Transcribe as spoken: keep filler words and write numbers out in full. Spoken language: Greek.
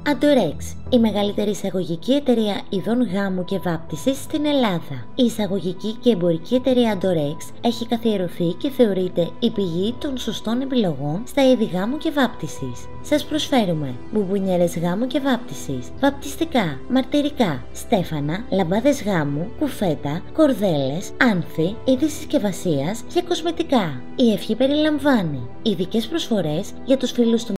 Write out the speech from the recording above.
Andorex, η μεγαλύτερη εισαγωγική εταιρεία ειδών γάμου και βάπτισης στην Ελλάδα. Η εισαγωγική και εμπορική εταιρεία Andorex έχει καθιερωθεί και θεωρείται η πηγή των σωστών επιλογών στα είδη γάμου και βάπτισης. Σας προσφέρουμε μπουμπουνιέρες γάμου και βάπτισης, βαπτιστικά, μαρτυρικά, στέφανα, λαμπάδες γάμου, κουφέτα, κορδέλες, άνθη, είδη συσκευασίας και κοσμητικά. Η ευχή περιλαμβάνει ειδικές προσφορές για τους φίλους του